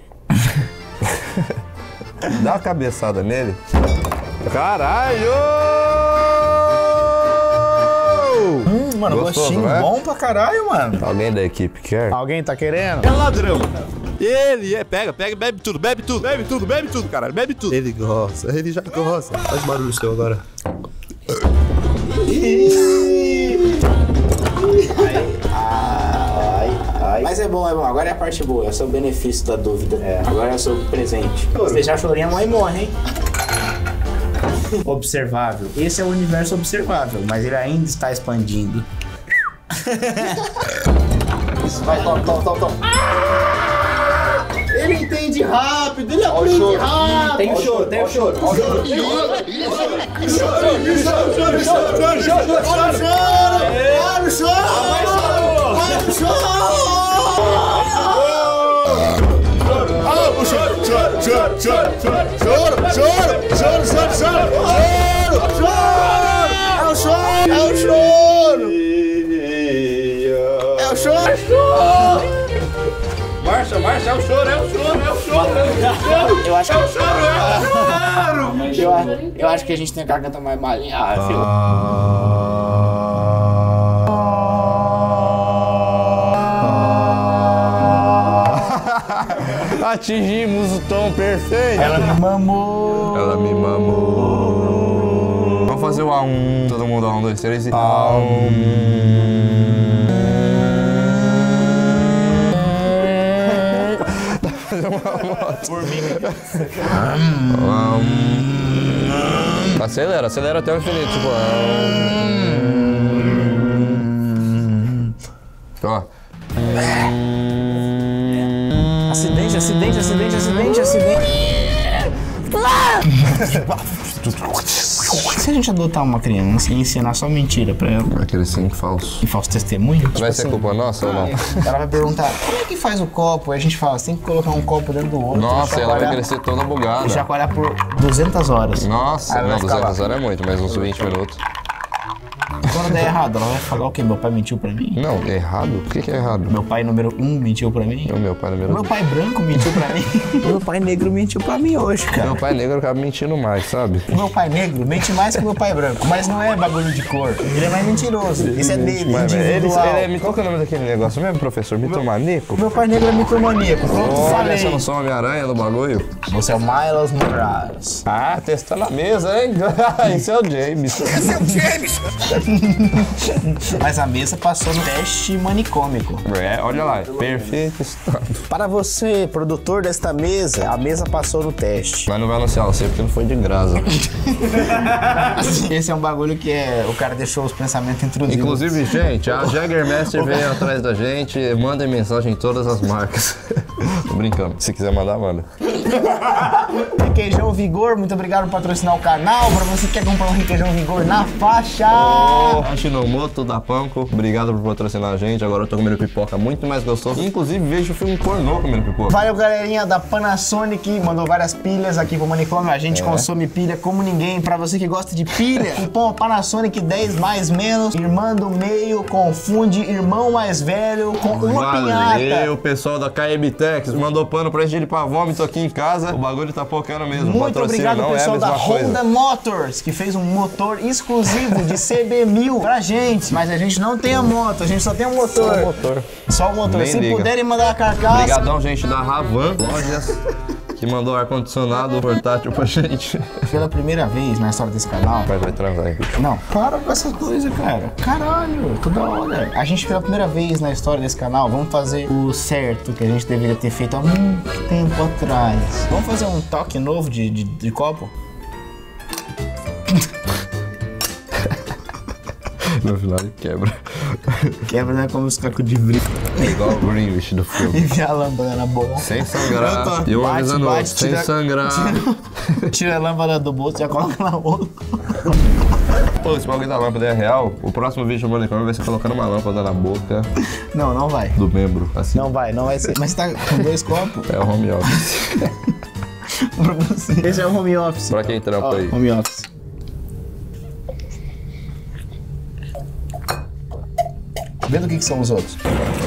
Dá uma cabeçada nele. Caralho! Mano, Gostoso, gostinho né? bom pra caralho, mano. Alguém da equipe quer? Alguém tá querendo? É ladrão. Ele pega, bebe tudo, caralho, bebe tudo. Ele gosta, ele já gosta. Faz barulho seu agora. Mas é bom. Agora é a parte boa, é o seu benefício da dúvida. Agora é o seu presente. Se deixar chorinha, a mãe morre, hein? Observável. Esse é o universo observável, mas ele ainda está expandindo. Vai, top. Ele entende rápido, ele aprende rápido. Tem o choro. Olha o choro. Marcha, é o choro. Eu acho que a gente tem a garganta mais malinha, filho. Atingimos o tom perfeito. Ela me mamou. Vamos fazer o A1. Todo mundo A1, 2, 3 e... Acelera até o infinito, tipo... Ó. Acidente. Se a gente adotar uma criança e ensinar só mentira pra ela, Aquele sim falso. e falso testemunho, Vai ser culpa nossa ou não? ela vai perguntar, como é que faz o copo? Aí a gente fala, você tem que colocar um copo dentro do outro. Nossa, ela vai crescer toda bugada. E chacoalhar por 200 horas. Nossa, Aí ela não, vai ficar 200 lá. horas é muito, mas uns 20 minutos. Quando der errado, ela vai falar o quê? Meu pai mentiu pra mim? Não, errado? Por que é errado? Meu pai número 1 mentiu pra mim? O meu pai número Meu pai branco mentiu pra mim? Meu pai negro mentiu pra mim hoje, cara. Meu pai negro acaba mentindo mais, sabe? Meu pai negro mente mais que meu pai branco, mas não é bagulho de cor. Ele é mais mentiroso. Isso é dele, individual. Qual que é o nome daquele negócio mesmo, professor? Mitomaníaco? Meu pai negro é mitomaníaco. Pronto, Olha, falei. você não sou Homem-Aranha do bagulho? Você é o Miles Morales. Ah, testando a mesa, hein? Esse é o James. Mas a mesa passou no teste manicômico. É, olha lá, perfeito estado. Para você, produtor desta mesa, a mesa passou no teste. Mas não vai anunciar você porque não foi de graça. Esse é um bagulho que o cara deixou os pensamentos intrusidos. Inclusive, gente, a Jägermeister veio atrás da gente, mandem mensagem em todas as marcas. Tô brincando. Se quiser mandar, manda. Requeijão Vigor, muito obrigado por patrocinar o canal. Pra você que quer comprar um Requeijão Vigor na faixa. Hashinomoto da Panko, obrigado por patrocinar a gente. Agora eu tô comendo pipoca muito mais gostoso. Inclusive, vejo filme pornô comendo pipoca. Valeu, galerinha da Panasonic, mandou várias pilhas aqui pro manicômio. A gente consome pilha como ninguém. Pra você que gosta de pilha, cupom Panasonic 10 mais menos. Irmã do meio confunde irmão mais velho com uma pinhata. Valeu, pessoal da KMTech mandou pano pra gente ir pra vômito aqui em casa. O bagulho tá pocando mesmo. Muito Patrocínio obrigado, não pessoal é a da mesma coisa. Honda Motors, que fez um motor exclusivo de CB1000 pra gente. Mas a gente não tem a moto, a gente só tem um motor. Só o motor. Só o motor. Nem Se liga. puderem mandar a carcaça. Obrigadão, gente da Ravan Lojas, que mandou ar-condicionado portátil pra gente. Pela primeira vez na história desse canal. Vai transar aí. Não, para com essas coisas, cara. Caralho, toda hora. A gente, pela primeira vez na história desse canal, vamos fazer o certo que a gente deveria ter feito há muito tempo atrás. Vamos fazer um toque novo de copo? No final ele quebra. Quebra, né? Como os cacos de brinco. É igual o Greenwich do filme. Enfiar a lâmpada na boca. Sem sangrar. Pronto. E uma Bate, avisando bate, outro, sem tira- sangrar. Tira a lâmpada do bolso e já coloca na boca. Pô, esse bagulho da lâmpada é real. O próximo vídeo do Molecão vai ser colocando uma lâmpada na boca Não, não vai. do membro, assim. Não vai ser. Mas você tá com 2 copos? É o home office. Pra você. Esse é o home office. Pra quem trampa aí. Home office. Vendo o que são os outros.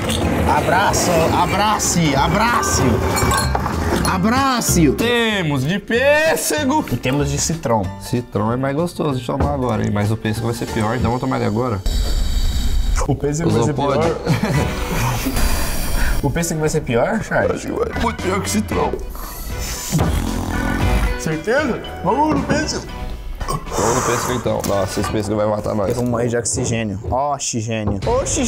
Abrace! Temos de pêssego. E temos de citron. Citron é mais gostoso de tomar agora, hein? Mas o pêssego vai ser pior, então vamos tomar ele agora. O pêssego vai ser pior? O pêssego vai ser pior, Charles? Acho que vai. Muito pior que citron. Certeza? Vamos no pêssego. Vamos no pêssego então. Nossa, esse pêssego vai matar nós. Vamos morrer de oxigênio. Oxigênio.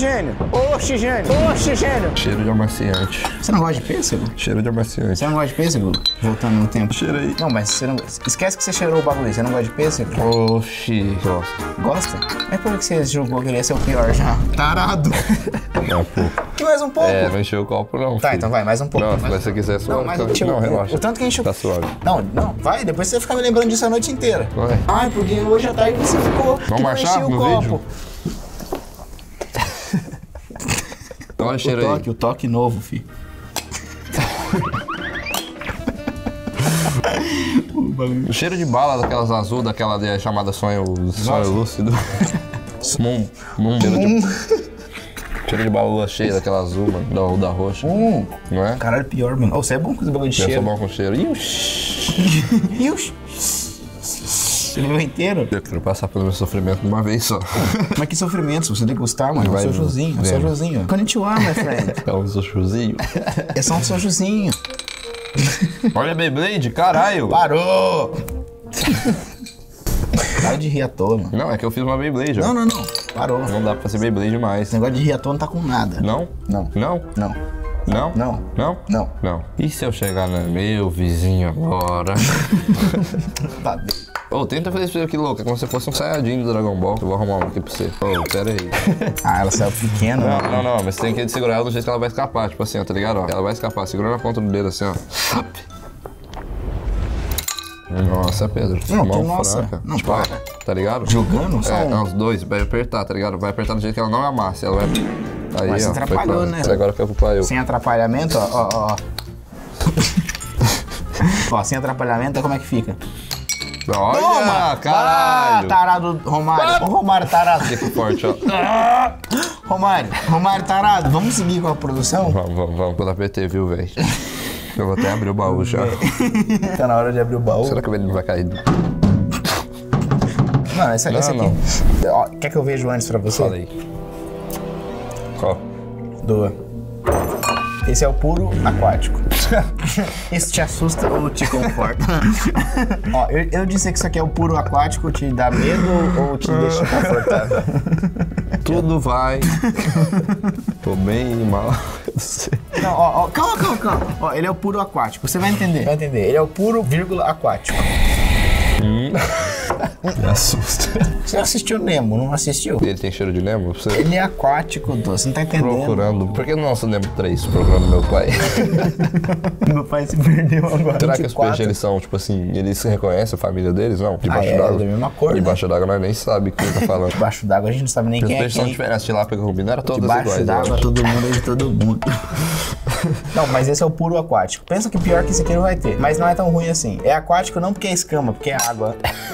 Cheiro de amaciante. Você não gosta de pêssego? Cheiro de amaciante. Você não gosta de pêssego? Voltando no tempo. Cheira aí. Não, mas você não... Esquece que você cheirou o bagulho. Você não gosta de pêssego? Oxi. Gosto. Gosta? Mas por que você julgou que ele ia ser o pior já? Tarado. Não, pô. E mais um pouco? É, não encheu o copo não. Tá, filho. então vai, mais um pouco. Não, se você quiser só. Não, mas encheu. Não, relaxa. O tanto que encheu. Tá suave. Não, vai. Depois você vai ficar me lembrando disso a noite inteira. Vai. Ai, porque hoje à tarde você ficou. Vamos marchar no vídeo? Olha o cheiro aí. O toque novo, fi. O cheiro de bala daquelas azul, daquela chamada sonho lúcido. Cheiro de bala cheia daquela azul, mano, da roxa. Não é? Caralho, pior, mano. Você é bom com esse bagulho de cheiro. Eu sou bom com cheiro. Você levou inteiro? Eu quero passar pelo meu sofrimento de uma vez só. Mas que sofrimento, se você degustar, mano. Vai, É um sojuzinho. Konnichiwa, my friend. É um sojuzinho. É só um sojuzinho. Olha Beyblade, caralho. Parou! Para de rir à toa, mano. Não, é que eu fiz uma Beyblade, ó. Não. Parou. Não dá pra fazer Beyblade mais. Esse negócio de rir à toa não tá com nada. Não? Não. Não? Não. Não? Não. Não? Não. Não. E se eu chegar no meu vizinho agora? Tá bem. Ô, tenta fazer isso aqui, louco. É como se fosse um Saiyajin do Dragon Ball. Eu vou arrumar um aqui pra você. Ô, pera aí. Ah, ela saiu pequena. Não. Mas você tem que segurar ela do jeito que ela vai escapar. Tipo assim, ó, tá ligado? Ó, ela vai escapar. Segurando a ponta do dedo assim, ó. Nossa, Pedro. Não, mão nossa. fraca. Não, tipo, ó, para. tá ligado? Jogando? Só Não, os dois. Vai apertar, tá ligado? Vai apertar do jeito que ela não amasse. Ela vai... Aí, Mas ó, você atrapalhou, né? Agora foi culpa eu. Sem atrapalhamento, ó. Ó, sem atrapalhamento, como é que fica? Olha, Toma! caralho! Tarado Romário. Ô, Romário tarado. Que forte, ó. Romário tarado. Vamos seguir com a produção? Vamos pela PT, viu, velho? Eu vou até abrir o baú já. Tá na hora de abrir o baú. Será que ele não vai cair? Não, esse aqui. Não. Ó, quer que eu veja antes pra você? Fala aí. Qual? Doa. Esse é o puro aquático. Isso te assusta ou te conforta? Ó, eu disse que isso aqui é o puro aquático, te dá medo ou te deixa confortável? Tudo vai. Tô bem mal. Eu sei. Não, ó, calma. Ó, ele é o puro aquático, você vai entender. Ele é o puro, aquático. Me assusta. Você assistiu Nemo, não assistiu? Ele tem cheiro de Nemo? Você Ele é aquático, você não tá entendendo. procurando. Por que não lança o Nemo 3 procurando meu pai? Meu pai se perdeu agora. Será que os peixes, eles são, tipo assim, eles reconhecem a família deles? Não? Debaixo É d'água? da mesma cor, Debaixo d'água nós nem sabemos quem tá falando. Debaixo d'água a gente não sabe nem Os quem é peixes são quem. diferentes. Tilápia e rubino eram todas Debaixo iguais. d'água todo mundo é de todo mundo. Não, mas esse é o puro aquático. Pensa que pior que esse aqui não vai ter. Mas não é tão ruim assim. É aquático não porque é escama, porque é água.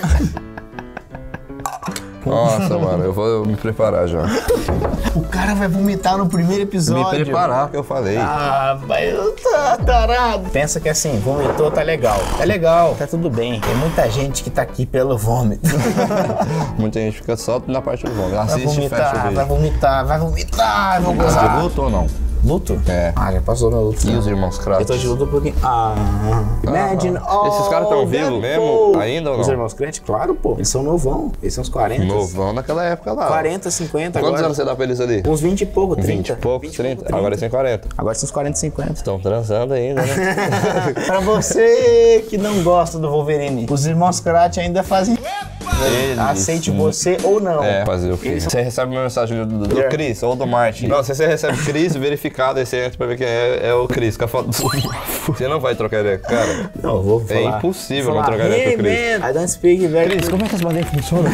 Nossa, mano, eu vou me preparar já. O cara vai vomitar no primeiro episódio. Me preparar, que eu falei. Ah, mas tá tarado. Pensa que assim, vomitou, tá legal. Tá legal, tá tudo bem. Tem muita gente que tá aqui pelo vômito. Muita gente fica só na parte do vômito. Vai Assiste e fecha o vomitar, vídeo. vai vomitar, vou De gozar. luto ou não? Luto? É. Ah, já passou meu luto. E os irmãos Kratos? Eu tô de luto porque... Imagine all Esses caras tão vivos mesmo ainda ou não? Os irmãos Kratos? Claro, pô. Eles são novão. Eles são uns 40. Novão naquela época lá. 40, 50 Quantos agora. anos você dá pra eles ali? Uns 20 e pouco, 30. 20 e pouco, 30. Agora eles têm 40. Agora são uns 40, 50. Estão transando ainda, né? Pra você que não gosta do Wolverine, os irmãos Kratos ainda fazem... aceite você ou não. É, fazer o quê? Você recebe uma mensagem do Cris ou do Martin. Não, se você recebe Cris, verificado, aí você entra pra ver quem é o Cris, com a foto do Você não vai trocar ideia, cara. Não, vou falar. É impossível não trocar ideia com o Cris. I don't speak very Cris, como é que as bandeiras funcionam?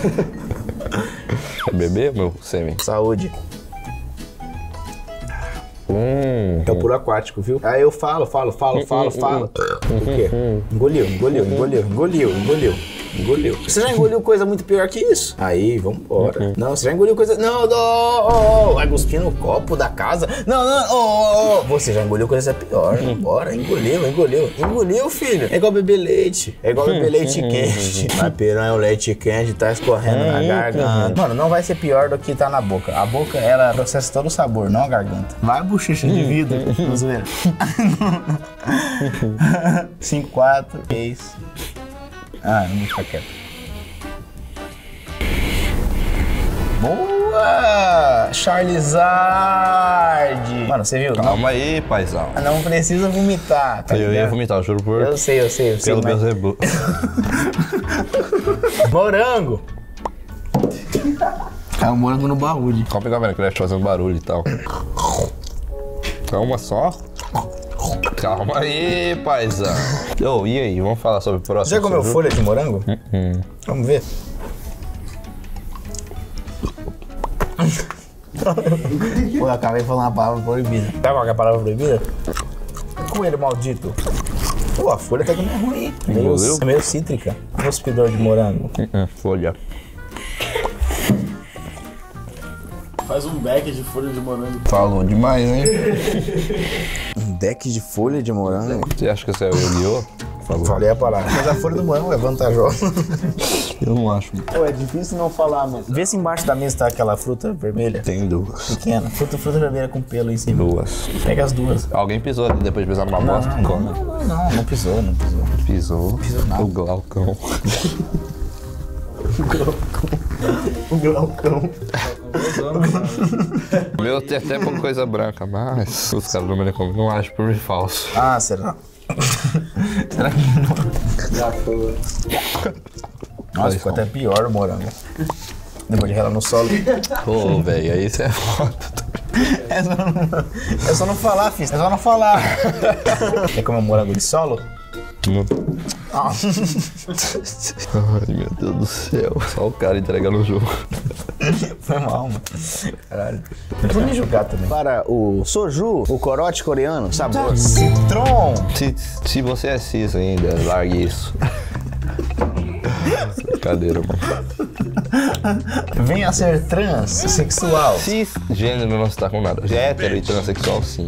Quer beber, meu semi? Saúde. É o puro aquático, viu? Aí eu falo. O quê? Engoliu. Você já engoliu coisa muito pior que isso? Aí, vambora. Não, você já engoliu coisa... Não, vai cuspir no copo da casa. Não. Você já engoliu coisa pior. Vambora, engoliu, filho. É igual beber leite. É igual beber leite quente. Vai piranha, o leite quente tá escorrendo na garganta. Mano, não vai ser pior do que tá na boca. A boca, ela processa todo o sabor, não a garganta. Vai bochecha de vidro. Vamos ver. 5, 4, 3... não vou ficar quieto. Boa! Charizard! Mano, você viu? Calma aí, paizão. Não precisa vomitar, tá Eu ia vomitar, juro por... Eu sei. Pelo meu Zebu. Morango! É um morango no baú. Calma aí, galera, que ele vai fazendo barulho e tal. Calma só. Calma aí, paizão. E aí, vamos falar sobre o próximo. Já comeu folha de morango? Vamos ver. Pô, eu acabei de falar uma palavra proibida. Sabe qual é a palavra proibida? Coelho maldito. Pô, a folha até que não é ruim. É meio cítrica. Cuspidor de morango. Folha. Faz um beck de folha de morango. Falou demais, hein? Um deck de folha de morango? Você acha que você é o Yu-Gi-Oh? Falei a palavra. Mas a folha do morango é vantajosa. Eu não acho. É difícil não falar, mano. Vê se embaixo da mesa tá aquela fruta vermelha. Tem duas. Pequena. Fruta vermelha com pelo em cima. Duas. Pega as duas. Alguém pisou ali depois de pisar numa bosta? Não pisou. Pisou. Nada. O Glaucão. O Glaucão. O meu tem até pouca coisa branca, mas os caras do Melecom não acham por mim falso. Ah, será? Será que não? Já foi. Nossa, ficou até pior o morango. Depois de relar no solo. Pô, velho, aí você é foda. É só não falar, filho. É só não falar. Quer comer um morango de solo? Não. Ai, meu Deus do céu. Só o cara entregando o jogo. Foi mal, mano. Caralho. Não vou me julgar também. Para o soju, o corote coreano, sabor citron. Se você é cis ainda, largue isso. Brincadeira, mano. Venha a ser transexual. Cisgênero não está com nada. Hétero e transexual, sim.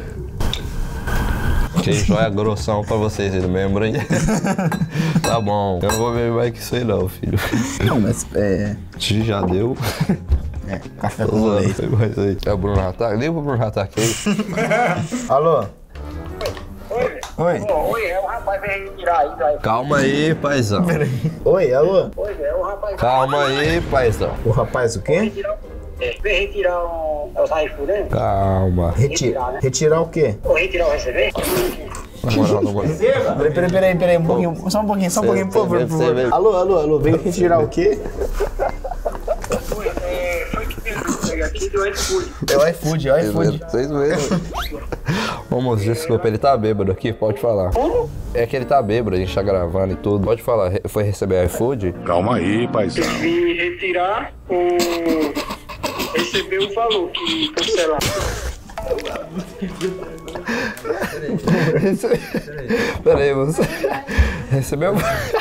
Que joia grossão pra vocês aí, lembra, hein? Tá bom. Eu não vou beber mais que isso aí não, filho. Não, mas Já deu. Café com leite. É o Bruno Hatak? Liga pro Bruno Hatak aí. Alô? Oi. Oi, é o rapaz vem retirar aí, velho. Calma aí, paizão. Oi, alô? Oi, é o rapaz. Calma aí, paizão. O rapaz o quê? Vem retirar os raios, né? Calma. Retirar o quê? Ou retirar o receber? Na moral. Peraí, um pouquinho, só um pouquinho, por favor. Alô, veio retirar o quê? Foi que peguei aqui do iFood. É o iFood. Vocês mesmo. Ô, moço, desculpa, ele tá bêbado aqui, pode falar. É que ele tá bêbado, a gente tá gravando e tudo. Pode falar, foi receber iFood? Calma aí, paizão. Eu vim retirar receber o valor que cancelar. Peraí, você recebeu?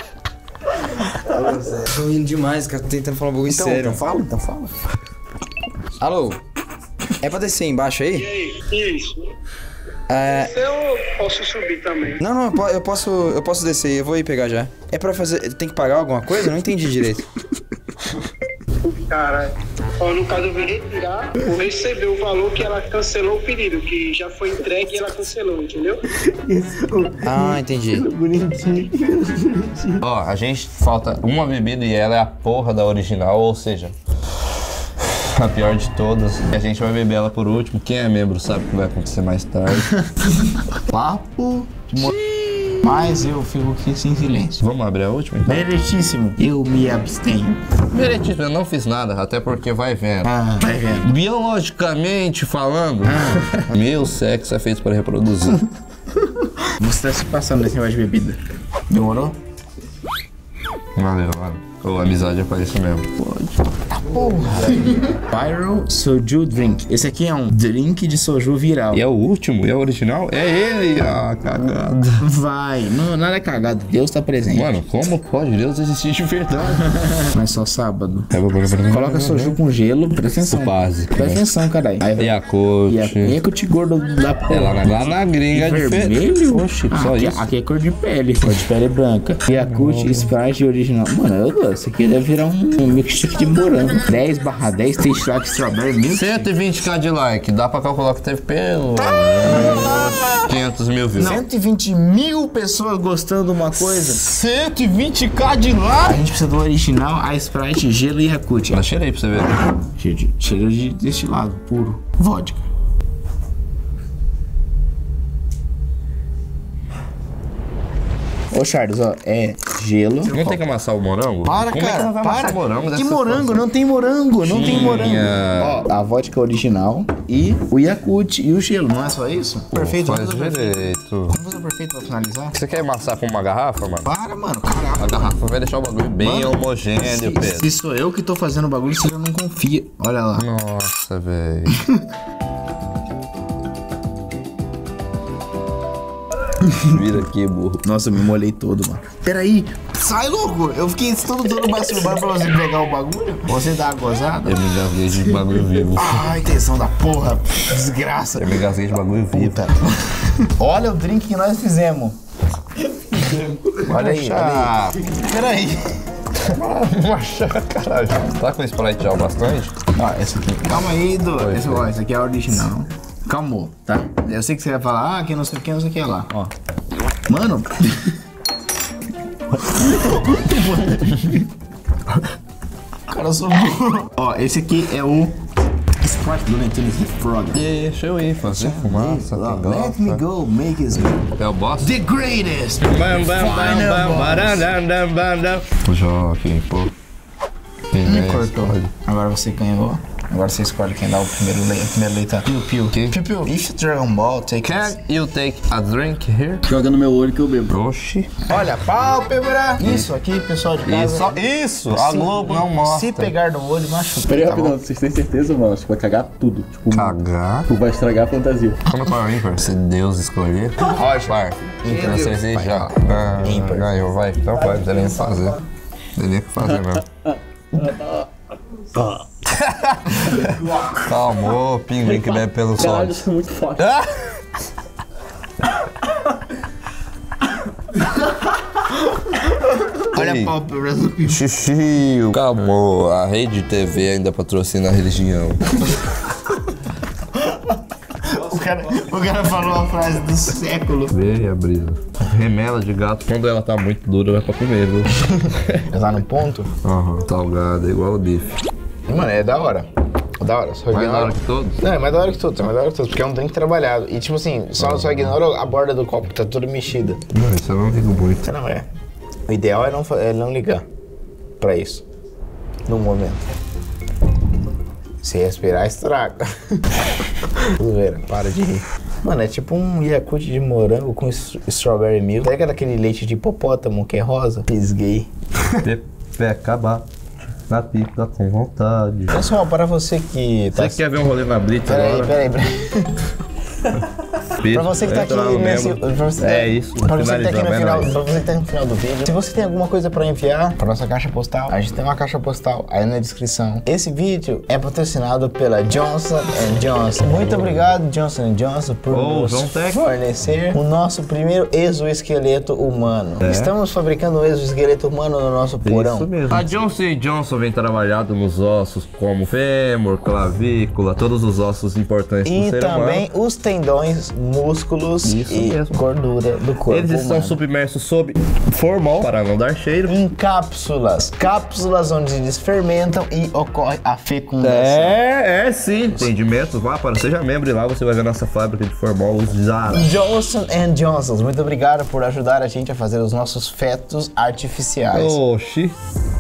Tô rindo demais, cara. Tô tentando falar um bagulho sério. Então fala. Alô? É pra descer embaixo aí? E aí? Isso. Eu posso subir também. Não, eu posso descer, eu vou ir pegar já. É pra fazer. Tem que pagar alguma coisa? Eu não entendi direito. Caralho. No caso, eu vim retirar ou receber o valor que ela cancelou o pedido, que já foi entregue e ela cancelou, entendeu? Ah, entendi. Bonitinho. Ó, a gente falta uma bebida e ela é a porra da original, ou seja, a pior de todas. E a gente vai beber ela por último. Quem é membro sabe o que vai acontecer mais tarde. Papo de Mas eu fico aqui sem silêncio. Vamos abrir a última, então? Meritíssimo. Eu me abstenho. Meritíssimo, eu não fiz nada, até porque vai vendo. Vai vendo. Biologicamente falando, meu sexo é feito para reproduzir. Você tá se passando nesse negócio de bebida. Demorou? Valeu, mano. Ou amizade é pra isso mesmo. Pode. Tá porra. Viral Soju Drink. Esse aqui é um drink de soju viral. E é o último? E é o original? É ele! Ah, cagada. Vai. Não, nada é cagado. Deus tá presente. Mano, como pode Deus existir de verdade? Mas só sábado. Coloca soju com gelo. Presta atenção. Base. Presta atenção, caralho. Yakult. Yakult gordo da porra. Lá na gringa é vermelho? Oxi, só aqui, isso. Aqui é cor de pele. Cor de pele branca. Yakult Sprite original. Mano, eu gosto. Isso aqui deve virar um milkshake de morango. 10/10 taste like strawberry milk. 120k de like. Dá pra calcular que teve pelo 500 mil views. 120 mil pessoas gostando de uma coisa. 120k de like. A gente precisa do original, a Sprite, gelo e Yakult. Mas cheira aí pra você ver. Cheiro de destilado puro. Vodka. Ô Charles, ó, é gelo. Não tem que amassar o morango? Para, como cara, é que não vai amassar morango? Que morango? Não tem morango, não tem morango. Ó, a vodka original e o Yakult e o gelo, não é só isso? Perfeito, faz direito. Vamos fazer o perfeito pra finalizar? Você quer amassar com uma garrafa, mano? Para, mano, caralho. A garrafa vai deixar o bagulho bem homogêneo, Pedro. Se sou eu que tô fazendo o bagulho, você já não confia. Olha lá. Nossa, velho. Vira aqui, burro. Nossa, eu me molhei todo, mano. Peraí, sai, louco. Eu fiquei todo masturbando pra você pegar o bagulho. Você dá a gozada. Eu me engasguei de bagulho vivo. Ai, tesão da porra. Desgraça. Eu me engasguei de bagulho vivo. Puta. Olha o drink que nós fizemos. Olha aí, olha aí. Peraí. Caralho. Tá com Sprite já o bastante? Ó, esse aqui. Calma aí, esse aqui é a original. Calmou, tá? Eu sei que você vai falar, que não sei o que, não sei o que lá. Ó. Mano. Cara, sou burro. Ó, esse aqui é o Sprite do Nintendo Frog. Deixa eu ir fazer fumaça. Let me go, make it É o boss? the greatest. Joaquim, pô. Me cortou. Agora você ganhou. Agora você escolhe quem dá o primeiro leitão. Piu. If Dragon Ball take... Can you take a drink here? Joga no meu olho que eu bebo. Oxi. Olha, pálpebra. Isso aqui, pessoal de casa. Isso. A Globo não mostra. Se pegar no olho, machuca. Peraí, tá rapidão, vocês têm certeza, mano? Acho que vai cagar tudo. Tipo, cagar? Vai estragar a fantasia. Como é o ímpar? Se Deus escolher. Par. Ímpar, vocês já. Ganhou, vai. Então vai, não tem nem o que fazer. Tem nem o que fazer mesmo. Calma, pinguim que bebe pelo sol. Caralho, isso é muito forte. Olha a pálpebra do Piu. Xixi, calma, a rede TV ainda patrocina a religião. O cara falou a frase do século. Vê a brisa. Remela de gato, quando ela tá muito dura, é pra comer, viu? Tá no ponto? Aham, salgado, igual o bife. Mano, é da hora. Da hora, só Mais da hora que todos? Não, é mais da hora que todos, porque é um drink trabalhado. E tipo assim, só ignora a borda do copo que tá toda mexida. Não, isso eu não ligo muito. Não é. O ideal é não ligar pra isso. No momento. Se respirar, estraga. Zoeira, para de rir. Mano, é tipo um Yakult de morango com strawberry milk. Pega daquele leite de hipopótamo que é rosa. Pisguei. Acabar. Na pica com vontade. Pessoal, para você que tá... Você quer ver um rolê na Blitz agora? Peraí. Pra você que tá aqui nesse... É isso, Pra você que tá aqui no final, finalizar, pra você que tá no final do vídeo, se você tem alguma coisa pra enviar pra nossa caixa postal, a gente tem uma caixa postal aí na descrição. Esse vídeo é patrocinado pela Johnson & Johnson. Muito obrigado, Johnson & Johnson, por nos fornecer o nosso primeiro exoesqueleto humano. Estamos fabricando um exoesqueleto humano no nosso porão. Isso mesmo. A Johnson & Johnson vem trabalhado nos ossos como fêmur, clavícula, todos os ossos importantes do ser humano. E também os tendões músculos Isso e mesmo. gordura do corpo Eles estão humano. submersos sob formol para não dar cheiro. Em cápsulas. Cápsulas onde eles fermentam e ocorre a fecundação. É sim. Entendimento? Vá para Seja Membro e lá você vai ver nossa fábrica de formol usada. Johnson & Johnson, muito obrigado por ajudar a gente a fazer os nossos fetos artificiais. Oxi.